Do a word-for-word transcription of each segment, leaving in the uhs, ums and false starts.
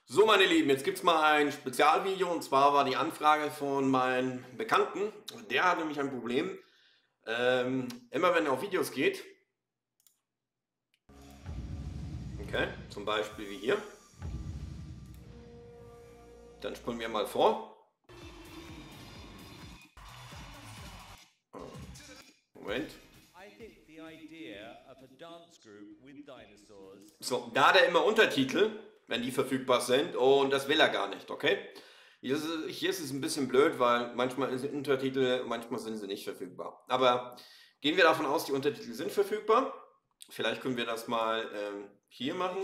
So, meine Lieben, jetzt gibt es mal ein Spezialvideo, und zwar war die Anfrage von meinem Bekannten. Der hat nämlich ein Problem. Ähm, immer wenn er auf Videos geht, okay, zum Beispiel wie hier, dann spulen wir mal vor. Moment. So, da hat er immer Untertitel, wenn die verfügbar sind, und das will er gar nicht, okay? Hier ist, es, hier ist es ein bisschen blöd, weil manchmal sind Untertitel, manchmal sind sie nicht verfügbar. Aber gehen wir davon aus, die Untertitel sind verfügbar. Vielleicht können wir das mal ähm, hier machen.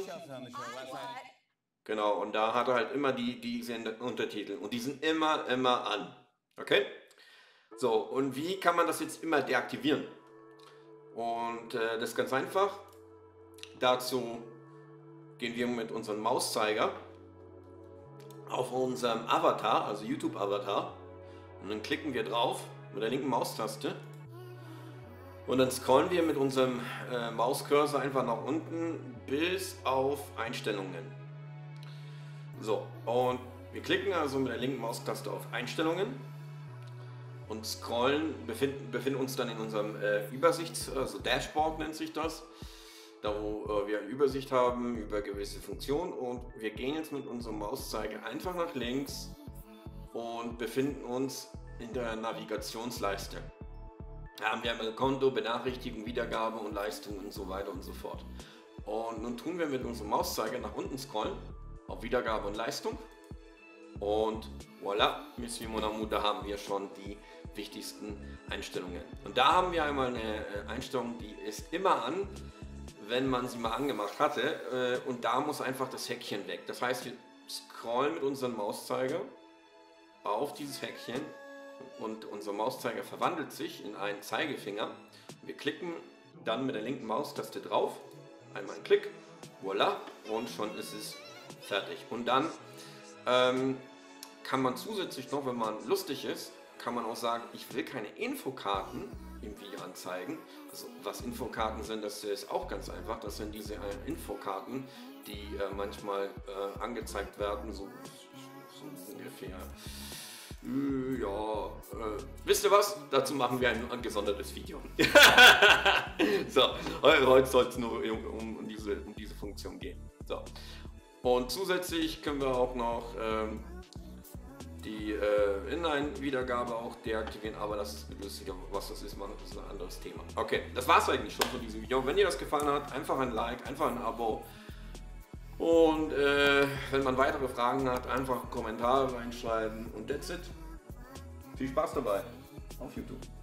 Genau, und da hat er halt immer die, diese Untertitel, und die sind immer, immer an. Okay? So, und wie kann man das jetzt immer deaktivieren? Und äh, das ist ganz einfach. Dazu gehen wir mit unserem Mauszeiger auf unserem Avatar, also YouTube-Avatar, und dann klicken wir drauf mit der linken Maustaste und dann scrollen wir mit unserem äh, Mauscursor einfach nach unten bis auf Einstellungen. So, und wir klicken also mit der linken Maustaste auf Einstellungen und scrollen, befinden, befinden uns dann in unserem äh, Übersichts-, also Dashboard nennt sich das. Da wo äh, wir eine Übersicht haben über gewisse Funktionen, und wir gehen jetzt mit unserem Mauszeiger einfach nach links und befinden uns in der Navigationsleiste. Da haben wir ein Konto, Benachrichtigung, Wiedergabe und Leistung und so weiter und so fort. Und nun tun wir mit unserem Mauszeiger nach unten scrollen auf Wiedergabe und Leistung, und voilà, Monsieur Mon Amour, da haben wir schon die wichtigsten Einstellungen. Und da haben wir einmal eine Einstellung, die ist immer an, wenn man sie mal angemacht hatte, und da muss einfach das Häkchen weg. Das heißt, wir scrollen mit unserem Mauszeiger auf dieses Häkchen und unser Mauszeiger verwandelt sich in einen Zeigefinger. Wir klicken dann mit der linken Maustaste drauf, einmal einen Klick, voilà, und schon ist es fertig. Und dann ähm, kann man zusätzlich noch, wenn man lustig ist, kann man auch sagen, ich will keine Infokarten im Video anzeigen. Also was Infokarten sind, das ist auch ganz einfach. Das sind diese äh, Infokarten, die äh, manchmal äh, angezeigt werden, so, so ungefähr. Äh, ja, äh, wisst ihr was? Dazu machen wir ein, ein gesondertes Video. So, heute soll es nur um, um, diese, um diese Funktion gehen. So. Und zusätzlich können wir auch noch ähm, die äh, Inline-Wiedergabe auch deaktivieren, aber das ist, was das ist, das ist ein anderes Thema. Okay, das war es eigentlich schon von diesem Video. Wenn dir das gefallen hat, einfach ein Like, einfach ein Abo. Und äh, wenn man weitere Fragen hat, einfach Kommentare reinschreiben, und that's it. Viel Spaß dabei auf YouTube.